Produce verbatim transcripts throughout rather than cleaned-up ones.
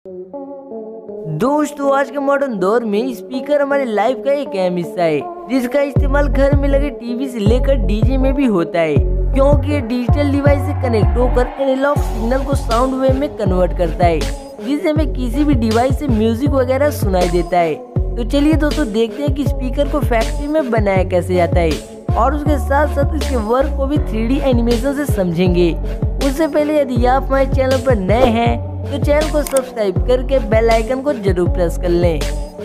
दोस्तों, आज के मॉडर्न दौर में स्पीकर हमारे लाइफ का एक अहम हिस्सा है, जिसका इस्तेमाल घर में लगे टीवी से लेकर डीजे में भी होता है, क्योंकि ये डिजिटल डिवाइस से कनेक्ट होकर एनालॉग सिग्नल को साउंड वेव में कन्वर्ट करता है, जिससे हमें किसी भी डिवाइस से म्यूजिक वगैरह सुनाई देता है। तो चलिए दोस्तों, देखते हैं कि स्पीकर को फैक्ट्री में बनाया कैसे जाता है और उसके साथ साथ इसके वर्क को भी थ्री डी एनिमेशन से समझेंगे। उससे पहले यदि आप हमारे चैनल पर नए हैं तो चैनल को सब्सक्राइब करके बेल आइकन को जरूर प्रेस कर लें।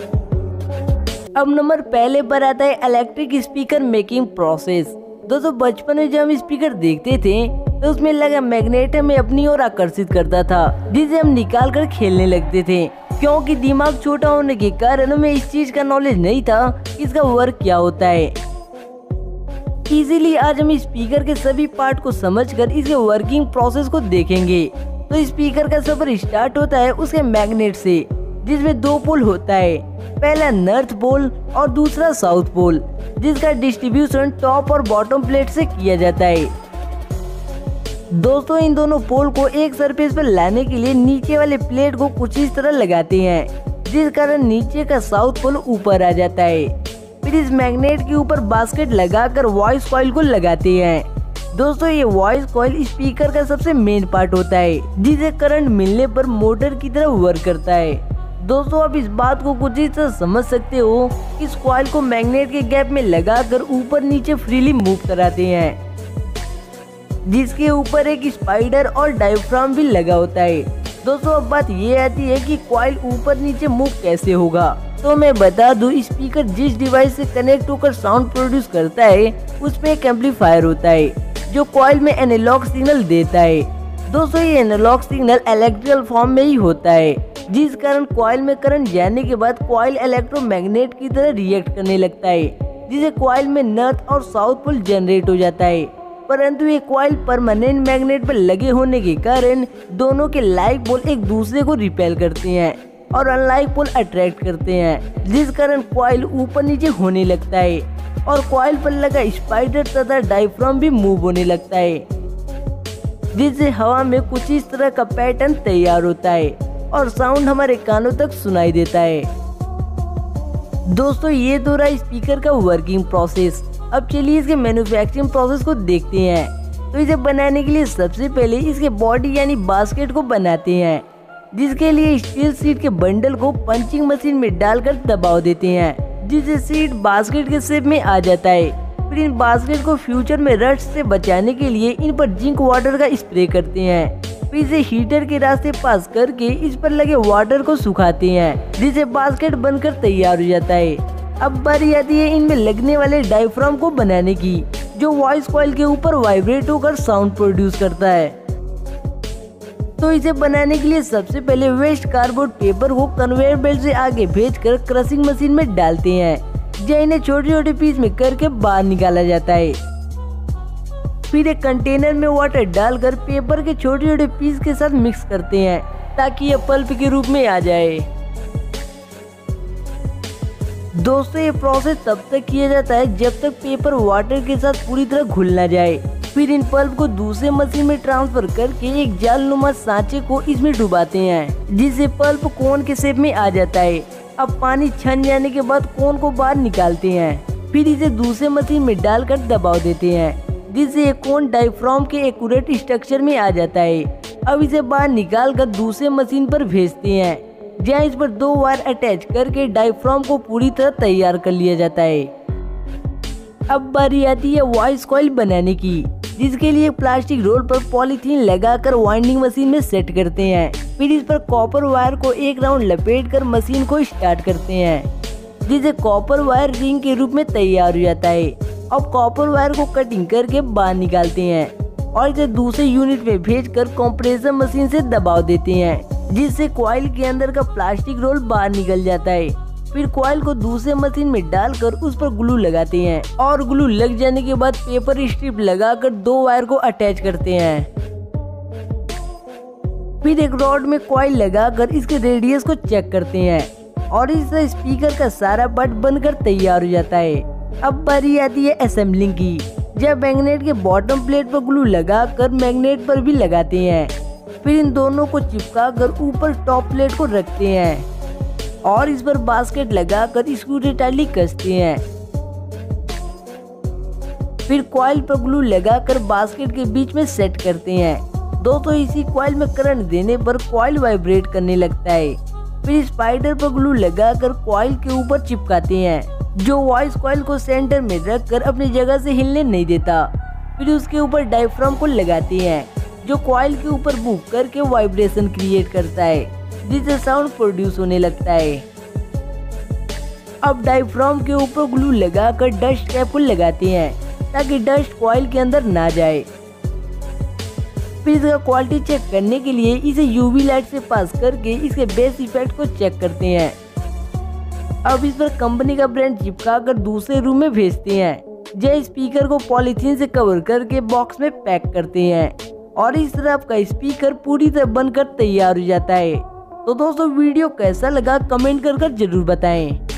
अब नंबर पहले पर आता है इलेक्ट्रिक स्पीकर मेकिंग प्रोसेस। दोस्तों, बचपन में जब हम स्पीकर देखते थे तो उसमें लगा मैग्नेट हमें अपनी ओर आकर्षित करता था, जिसे हम निकाल कर खेलने लगते थे। क्योंकि दिमाग छोटा होने के कारण हमें इस चीज का नॉलेज नहीं था कि इसका वर्क क्या होता है। इसीलिए आज हम स्पीकर के सभी पार्ट को समझकर इसके वर्किंग प्रोसेस को देखेंगे। तो स्पीकर का सफर स्टार्ट होता है उसके मैग्नेट से, जिसमें दो पोल होता है, पहला नॉर्थ पोल और दूसरा साउथ पोल, जिसका डिस्ट्रीब्यूशन टॉप और बॉटम प्लेट से किया जाता है। दोस्तों, इन दोनों पोल को एक सरफेस पर लाने के लिए नीचे वाले प्लेट को कुछ इस तरह लगाते हैं, जिस कारण नीचे का साउथ पोल ऊपर आ जाता है। फिर इस मैग्नेट के ऊपर बास्केट लगाकर वॉइस कॉइल को लगाते हैं। दोस्तों, ये वॉइस कॉइल स्पीकर का सबसे मेन पार्ट होता है, जिसे करंट मिलने पर मोटर की तरह वर्क करता है। दोस्तों, आप इस बात को कुछ इस तरह समझ सकते हो, इस कॉइल को मैग्नेट के गैप में लगाकर ऊपर नीचे फ्रीली मूव कराते हैं, जिसके ऊपर एक स्पाइडर और डायफ्राम भी लगा होता है। दोस्तों, अब बात ये आती है कि कॉइल ऊपर नीचे मूव कैसे होगा। तो मैं बता दूं, स्पीकर जिस डिवाइस से कनेक्ट होकर साउंड प्रोड्यूस करता है उसमें एक एम्पलीफायर होता है, जो कॉइल में एनालॉग सिग्नल देता है। दोस्तों, ये एनालॉग सिग्नल इलेक्ट्रिकल फॉर्म में ही होता है, जिस कारण कॉइल में करंट जाने के बाद कॉइल इलेक्ट्रोमैग्नेट की तरह रिएक्ट करने लगता है, जिसे कॉइल में नॉर्थ और साउथ पोल जनरेट हो जाता है। परंतु ये कॉइल परमानेंट मैग्नेट पर लगे होने के कारण दोनों के लाइक पोल एक दूसरे को रिपेल करते हैं और अनलाइक पोल अट्रैक्ट करते हैं, जिस कारण कॉइल ऊपर नीचे होने लगता है और कॉइल पर लगा स्पाइडर तथा डायफ्राम भी मूव होने लगता है, जिससे हवा में कुछ इस तरह का पैटर्न तैयार होता है और साउंड हमारे कानों तक सुनाई देता है। दोस्तों, ये तो रहा स्पीकर का वर्किंग प्रोसेस। अब चलिए इसके मैन्युफैक्चरिंग प्रोसेस को देखते हैं। तो इसे बनाने के लिए सबसे पहले इसके बॉडी यानी बास्केट को बनाते हैं, जिसके लिए स्टील शीट के बंडल को पंचिंग मशीन में डालकर दबाव देते हैं, जिससे शीट बास्केट के शेप में आ जाता है। फिर इन बास्केट को फ्यूचर में रस्ट से बचाने के लिए इन पर जिंक वाटर का स्प्रे करते हैं। फिर इसे हीटर के रास्ते पास करके इस पर लगे वाटर को सुखाते हैं, जिससे बास्केट बनकर तैयार हो जाता है। अब बारी आती है इनमें लगने वाले डायफ्राम को बनाने की, जो वॉइस कॉइल के ऊपर वाइब्रेट होकर साउंड प्रोड्यूस करता है। तो इसे बनाने के लिए सबसे पहले वेस्ट कार्डबोर्ड पेपर को कन्वेयर बेल्ट से आगे भेजकर क्रशिंग मशीन में डालते हैं, जहाँ इन्हें छोटे छोटे पीस में करके बाहर निकाला जाता है। फिर एक कंटेनर में वाटर डालकर पेपर के छोटे छोटे पीस के साथ मिक्स करते हैं, ताकि यह पल्प के रूप में आ जाए। दोस्तों, ये प्रोसेस तब तक किया जाता है जब तक पेपर वाटर के साथ पूरी तरह घुल ना जाए। फिर इन पल्प को दूसरे मशीन में ट्रांसफर करके एक जालनुमा सांचे को इसमें डुबाते हैं, जिससे पल्प कोन के शेप में आ जाता है। अब पानी छन जाने के बाद कोन को बाहर निकालते हैं, फिर इसे दूसरे मशीन में डालकर दबाव देते हैं, जिससे एक कोन डायफ्राम के एक्यूरेट स्ट्रक्चर में आ जाता है। अब इसे बाहर निकाल कर दूसरे मशीन पर भेजते हैं, जहाँ इस पर दो वायर अटैच करके डायफ्राम को पूरी तरह तैयार कर लिया जाता है। अब बारी आती है वॉइस कॉइल बनाने की, जिसके लिए प्लास्टिक रोल पर पॉलीथीन लगाकर वाइंडिंग मशीन में सेट करते हैं। फिर इस पर कॉपर वायर को एक राउंड लपेटकर मशीन को स्टार्ट करते हैं, जिससे कॉपर वायर रिंग के रूप में तैयार हो जाता है। अब कॉपर वायर को कटिंग करके बाहर निकालते हैं और इसे दूसरे यूनिट में भेजकर कंप्रेसर मशीन से दबाव देते हैं, जिससे कॉइल के अंदर का प्लास्टिक रोल बाहर निकल जाता है। फिर कॉइल को दूसरे मशीन में डालकर उस पर ग्लू लगाते हैं और ग्लू लग जाने के बाद पेपर स्ट्रिप लगाकर दो वायर को अटैच करते हैं। फिर एक रॉड में कॉइल लगाकर इसके रेडियस को चेक करते हैं और इस तरह स्पीकर का सारा पार्ट बनकर तैयार हो जाता है। अब बारी आती है असेंबलिंग की, जब मैग्नेट के बॉटम प्लेट पर ग्लू लगाकर मैग्नेट पर भी लगाते हैं। फिर इन दोनों को चिपका कर ऊपर टॉप प्लेट को रखते हैं और इस पर बास्केट लगाकर स्क्रू टाइटली कसते हैं। फिर कॉइल पर ग्लू लगाकर बास्केट के बीच में सेट करते हैं। दोस्तों इसी कॉइल में करंट देने पर कॉइल वाइब्रेट करने लगता है। फिर स्पाइडर पर ग्लू लगाकर कॉइल के ऊपर चिपकाते हैं जो वॉइस कॉइल को सेंटर में रखकर अपनी जगह से हिलने नहीं देता। फिर उसके ऊपर डायफ्राम को लगाते हैं जो कॉइल के ऊपर मूव करके वाइब्रेशन क्रिएट करता है जिससे साउंड प्रोड्यूस होने लगता है। अब डायफ्राम के ऊपर ग्लू लगाकर डस्ट कैप को लगाते हैं ताकि डस्ट कॉइल के अंदर ना जाए। फिर इसका क्वालिटी चेक करने के लिए इसे यूवी लाइट से पास करके इसके बेस इफेक्ट को चेक करते हैं। अब इस पर कंपनी का ब्रांड चिपका कर दूसरे रूम में भेजते हैं। जो स्पीकर को पॉलीथीन से कवर करके बॉक्स में पैक करते हैं और इस तरह आपका स्पीकर पूरी तरह बनकर तैयार हो जाता है। तो दोस्तों वीडियो कैसा लगा कमेंट कर कर जरूर बताएं।